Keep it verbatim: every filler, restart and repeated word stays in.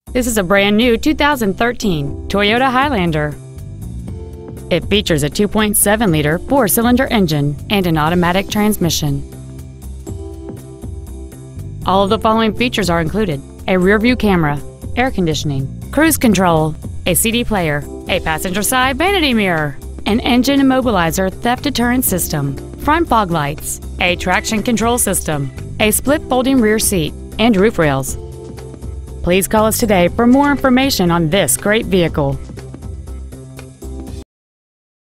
This is a brand new two thousand thirteen Toyota Highlander. It features a two point seven liter four-cylinder engine and an automatic transmission. All of the following features are included: a rear-view camera, air conditioning, cruise control, a C D player, a passenger side vanity mirror, an engine immobilizer theft deterrent system, front fog lights, a traction control system, a split folding rear seat, and roof rails. Please call us today for more information on this great vehicle.